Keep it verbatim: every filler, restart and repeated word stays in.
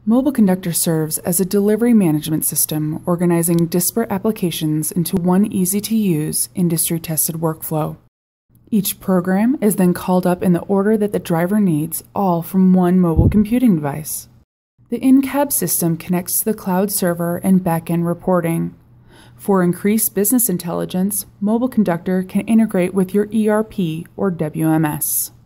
MobileConductor serves as a delivery management system organizing disparate applications into one easy-to-use, industry-tested workflow. Each program is then called up in the order that the driver needs, all from one mobile computing device. The in-cab system connects to the cloud server and back-end reporting. For increased business intelligence, MobileConductor can integrate with your E R P or W M S.